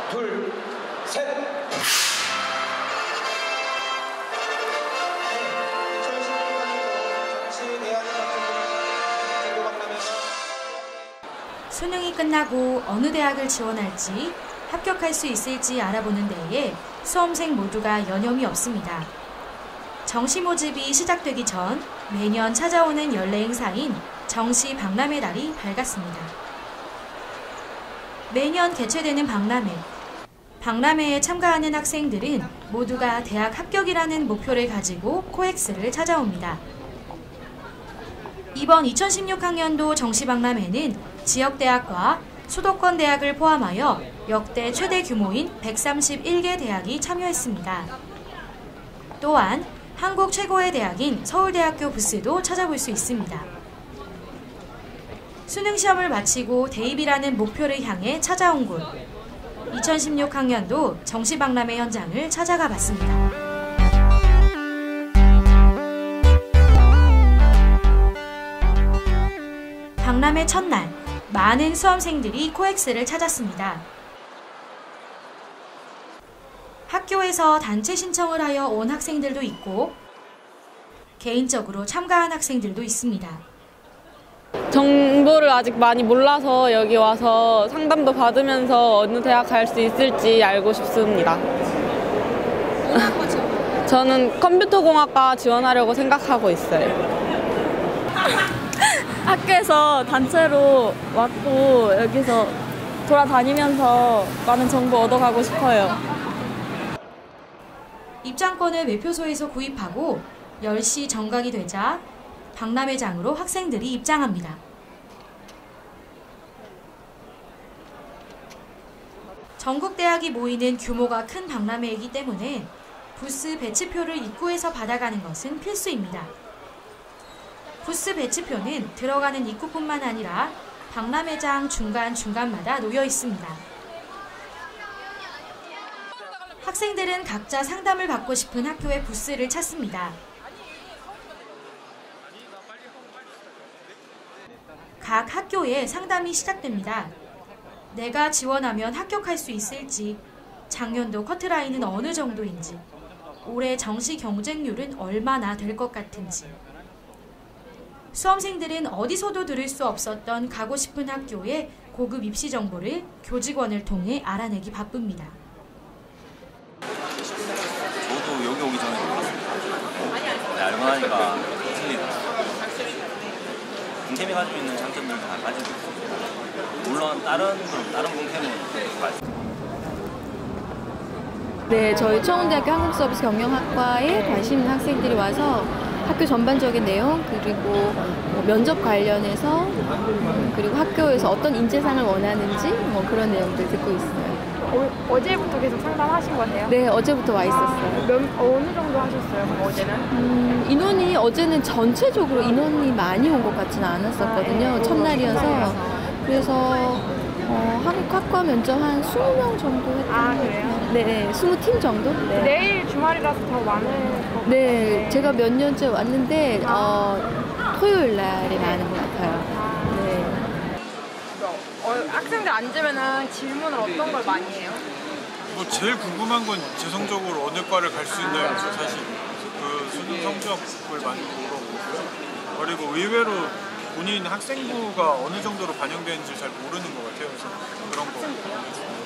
둘, 셋. 2016년도 정시대학교 수능이 끝나고 어느 대학을 지원할지 합격할 수 있을지 알아보는 데에 수험생 모두가 여념이 없습니다. 정시 모집이 시작되기 전 매년 찾아오는 연례 행사인 정시 박람회 날이 밝았습니다. 매년 개최되는 박람회. 박람회에 참가하는 학생들은 모두가 대학 합격이라는 목표를 가지고 코엑스를 찾아옵니다. 이번 2016학년도 정시박람회는 지역대학과 수도권 대학을 포함하여 역대 최대 규모인 131개 대학이 참여했습니다. 또한 한국 최고의 대학인 서울대학교 부스도 찾아볼 수 있습니다. 수능시험을 마치고 대입이라는 목표를 향해 찾아온 곳. 2016학년도 정시박람회 현장을 찾아가 봤습니다. 박람회 첫날, 많은 수험생들이 코엑스를 찾았습니다. 학교에서 단체 신청을 하여 온 학생들도 있고 개인적으로 참가한 학생들도 있습니다. 정보를 아직 많이 몰라서 여기 와서 상담도 받으면서 어느 대학 갈 수 있을지 알고 싶습니다. 저는 컴퓨터공학과 지원하려고 생각하고 있어요. 학교에서 단체로 왔고 여기서 돌아다니면서 많은 정보 얻어가고 싶어요. 입장권을 매표소에서 구입하고 10시 정각이 되자 박람회장으로 학생들이 입장합니다. 전국 대학이 모이는 규모가 큰 박람회이기 때문에 부스 배치표를 입구에서 받아가는 것은 필수입니다. 부스 배치표는 들어가는 입구뿐만 아니라 박람회장 중간중간마다 놓여 있습니다. 학생들은 각자 상담을 받고 싶은 학교의 부스를 찾습니다. 각 학교에 상담이 시작됩니다. 내가 지원하면 합격할 수 있을지, 작년도 커트라인은 어느 정도인지, 올해 정시 경쟁률은 얼마나 될 것 같은지. 수험생들은 어디서도 들을 수 없었던 가고 싶은 학교의 고급 입시 정보를 교직원을 통해 알아내기 바쁩니다. 저도 여기 오기 전에 몰랐습니다. 알고 나니까 틀리더라고요. 공캠이 가지고 있는 장점들은 다 가지고 있습니다. 물론 다른 공캠은 네, 저희 청운대학교 한국서비스 경영학과에 관심 있는 학생들이 와서 학교 전반적인 내용, 그리고 면접 관련해서, 그리고 학교에서 어떤 인재상을 원하는지 그런 내용들 듣고 있어요. 어제부터 계속 상담하신 거세요? 네, 어제부터 와 있었어요. 어느 정도 하셨어요, 어제는? 인원이 어제는 전체적으로 인원이 많이 온 것 같지는 않았었거든요. 첫날이어서. 그래서 한국학과 면접 한 20명 정도 했던 것 같아요. 네, 20팀 정도? 네. 내일 주말이라서 더 많을 것 같아요. 네, 제가 몇 년째 왔는데 토요일 날에 많은 것 같아요. 학생들 앉으면은 질문을 어떤 걸 많이 해요? 제일 궁금한 건 재성적으로 어느 과를 갈 수 있나요? 사실 그 수능 성적을 많이 물어보고요. 그리고 의외로 본인 학생부가 어느 정도로 반영되는지 잘 모르는 것 같아요. 그래서 그런 거.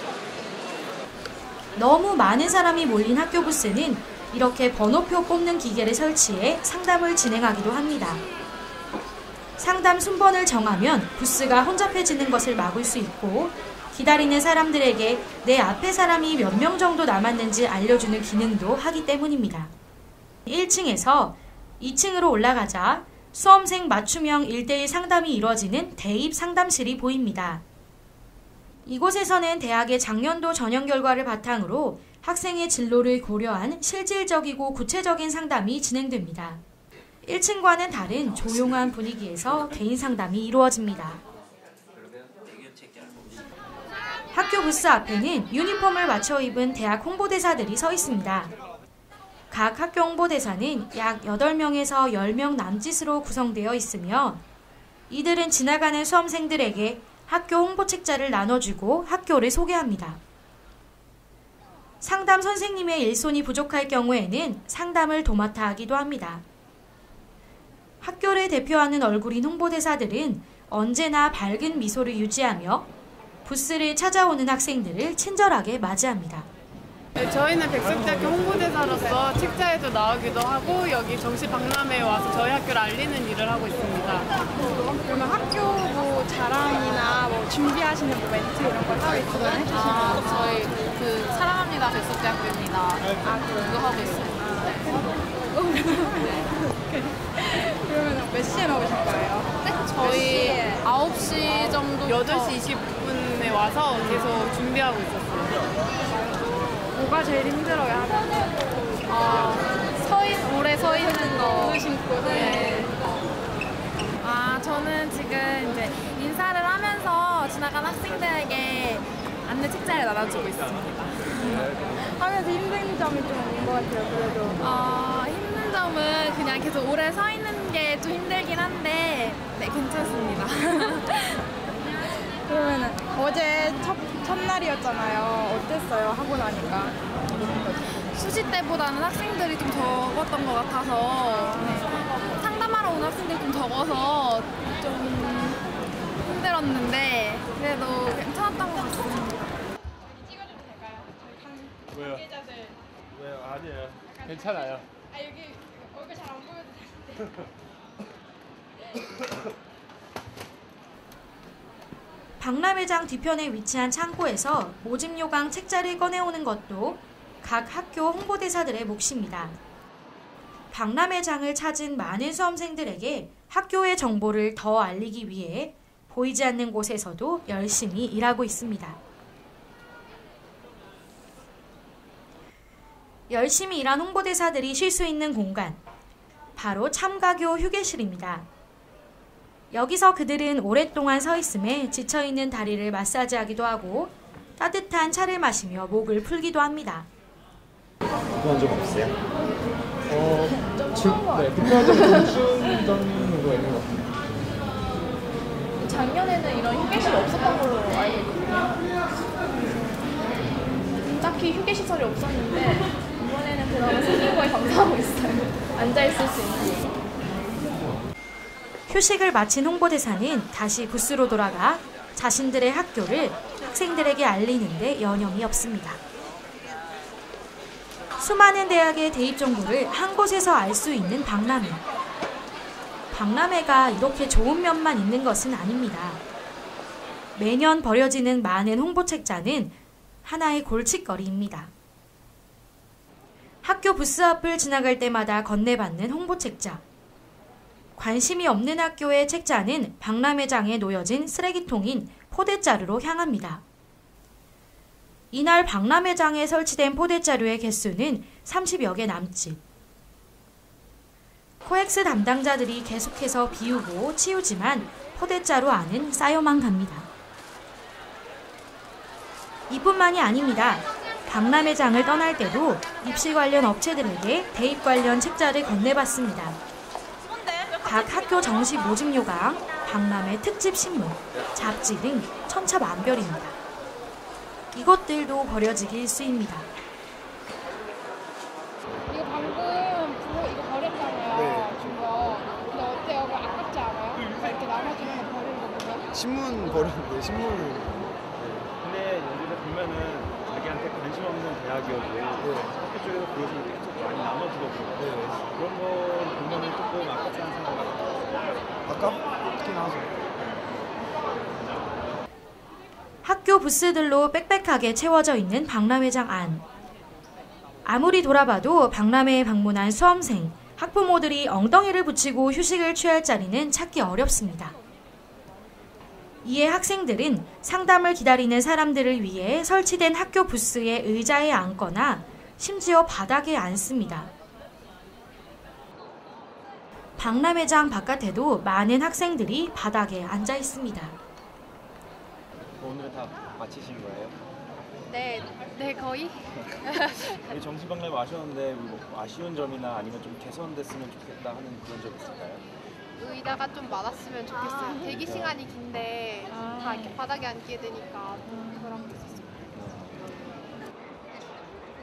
너무 많은 사람이 몰린 학교 부스는 이렇게 번호표 뽑는 기계를 설치해 상담을 진행하기도 합니다. 상담 순번을 정하면 부스가 혼잡해지는 것을 막을 수 있고 기다리는 사람들에게 내 앞에 사람이 몇 명 정도 남았는지 알려주는 기능도 하기 때문입니다. 1층에서 2층으로 올라가자 수험생 맞춤형 1:1 상담이 이루어지는 대입 상담실이 보입니다. 이곳에서는 대학의 작년도 전형 결과를 바탕으로 학생의 진로를 고려한 실질적이고 구체적인 상담이 진행됩니다. 1층과는 다른 조용한 분위기에서 개인 상담이 이루어집니다. 학교 부스 앞에는 유니폼을 맞춰 입은 대학 홍보대사들이 서 있습니다. 각 학교 홍보대사는 약 8명에서 10명 남짓으로 구성되어 있으며 이들은 지나가는 수험생들에게 학교 홍보 책자를 나눠주고 학교를 소개합니다. 상담 선생님의 일손이 부족할 경우에는 상담을 도맡아 하기도 합니다. 학교를 대표하는 얼굴인 홍보대사들은 언제나 밝은 미소를 유지하며 부스를 찾아오는 학생들을 친절하게 맞이합니다. 네, 저희는 백석대학교 홍보대사로서 책자에도 나오기도 하고 여기 정시 박람회에 와서 저희 학교를 알리는 일을 하고 있습니다. 그러면 학교 뭐 자랑이나 뭐 준비하시는 뭐 멘트 이런 걸 하고 있으면 해주시면 저희 그 사랑합니다 백석대학교입니다. 그거 하고 있습니다. 그러면 몇 시에 나오실 거예요? 저희 9시 정도 8시 20분에 와서 계속 준비하고 있었어요. 뭐가 제일 힘들어요? 하면? 오래 서 있는 거. 신고 네. 저는 지금 이제 인사를 하면서 지나간 학생들에게 안내 책자를 나눠주고 있습니다. 하면서 힘든 점이 좀 있는 것 같아요, 그래도. 힘든 점은 그냥 계속 오래 서 있는 게 좀 힘들긴 한데, 네, 괜찮습니다. 그러면 어제 첫날이었잖아요. 어땠어요? 하고 나니까. 수시 때보다는 학생들이 좀 적었던 것 같아서, 네, 상담하러 온 학생들이 좀 적어서 좀 힘들었는데, 그래도 괜찮았던 것 같습니다. 찍어줘도 될까요? 저희 왜요? 관계자들. 왜요? 아니에요. 괜찮아요. 여기 얼굴 잘 안 보여도 되는데. 박람회장 뒤편에 위치한 창고에서 모집 요강 책자를 꺼내오는 것도 각 학교 홍보대사들의 몫입니다. 박람회장을 찾은 많은 수험생들에게 학교의 정보를 더 알리기 위해 보이지 않는 곳에서도 열심히 일하고 있습니다. 열심히 일한 홍보대사들이 쉴 수 있는 공간, 바로 참가교 휴게실입니다. 여기서 그들은 오랫동안 서 있음에 지쳐있는 다리를 마사지하기도 하고 따뜻한 차를 마시며 목을 풀기도 합니다. 불편한 적 없어요? 네, 불편한 점 추운 점도 있는 것 같아요. 작년에는 이런 휴게실 없었던 걸로 알고 있거든요. 딱히 휴게시설이 없었는데 이번에는 그나마 생긴 거에 감사하고 있어요. 앉아있을 수 있는. 휴식을 마친 홍보대사는 다시 부스로 돌아가 자신들의 학교를 학생들에게 알리는데 여념이 없습니다. 수많은 대학의 대입 정보를 한 곳에서 알 수 있는 박람회. 박람회가 이렇게 좋은 면만 있는 것은 아닙니다. 매년 버려지는 많은 홍보 책자는 하나의 골칫거리입니다. 학교 부스 앞을 지나갈 때마다 건네받는 홍보 책자. 관심이 없는 학교의 책자는 박람회장에 놓여진 쓰레기통인 포대자루로 향합니다. 이날 박람회장에 설치된 포대자루의 개수는 30여 개 남짓. 코엑스 담당자들이 계속해서 비우고 치우지만 포대자루 안은 쌓여만 갑니다. 이뿐만이 아닙니다. 박람회장을 떠날 때도 입시 관련 업체들에게 대입 관련 책자를 건네받습니다. 각 학교 정시 모집 요강, 박람회 특집 신문, 잡지 등 천차만별입니다. 이것들도 버려지기 일쑤입니다. 이거 방금 이거 버렸잖아요. 네. 준 거. 근데 어때요? 그거 아깝지 않아요? 이렇게 나눠주는 거 버리는 거 보면? 신문 버리는데 신문을. 근데 여기서 보면은 자기한테 관심 없는 대학이어도 학교 쪽에서 그것을 계속 많이 나눠주거든요. 그런 거 보면은 조금 아깝지 않은 생각이 들어요. 아깝긴 하죠. 학교 부스들로 빽빽하게 채워져 있는 박람회장 안. 아무리 돌아봐도 박람회에 방문한 수험생, 학부모들이 엉덩이를 붙이고 휴식을 취할 자리는 찾기 어렵습니다. 이에 학생들은 상담을 기다리는 사람들을 위해 설치된 학교 부스의 의자에 앉거나 심지어 바닥에 앉습니다. 박람회장 바깥에도 많은 학생들이 바닥에 앉아 있습니다. 오늘 다 마치신 거예요? 네, 거의. 우리 정시박람회 와셨는데 뭐 아쉬운 점이나 아니면 좀 개선됐으면 좋겠다 하는 그런 점 있을까요? 의자가 좀 많았으면 좋겠어요. 대기 시간이 긴데 다 이렇게 바닥에 앉게 되니까 그런 게 있었어요.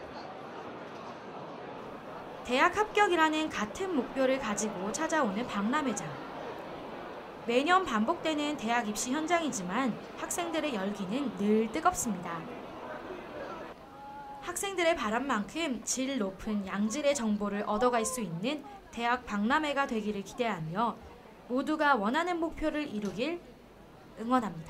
대학 합격이라는 같은 목표를 가지고 찾아오는 박람회장. 매년 반복되는 대학 입시 현장이지만 학생들의 열기는 늘 뜨겁습니다. 학생들의 바람만큼 질 높은 양질의 정보를 얻어갈 수 있는 대학 박람회가 되기를 기대하며 모두가 원하는 목표를 이루길 응원합니다.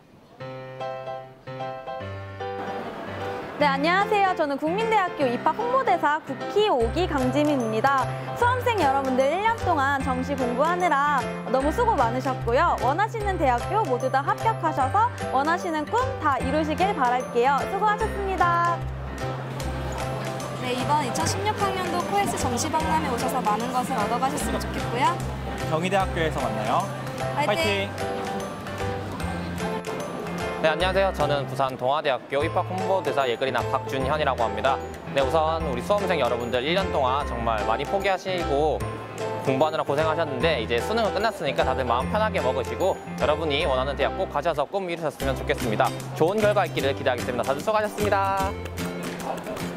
네, 안녕하세요. 저는 국민대학교 입학 홍보대사 9기 5기 강지민입니다. 수험생 여러분들 1년 동안 정시 공부하느라 너무 수고 많으셨고요. 원하시는 대학교 모두 다 합격하셔서 원하시는 꿈 다 이루시길 바랄게요. 수고하셨습니다. 네, 이번 2016학년도 코에스 정시박람회 오셔서 많은 것을 얻어가셨으면 좋겠고요. 경희대학교에서 만나요. 화이팅! 네, 안녕하세요. 저는 부산 동아대학교 입학 홍보대사 예글이나 박준현이라고 합니다. 네, 우선 우리 수험생 여러분들 1년 동안 정말 많이 포기하시고 공부하느라 고생하셨는데 이제 수능은 끝났으니까 다들 마음 편하게 먹으시고 여러분이 원하는 대학 꼭 가셔서 꿈 이루셨으면 좋겠습니다. 좋은 결과 있기를 기대하겠습니다. 다들 수고하셨습니다.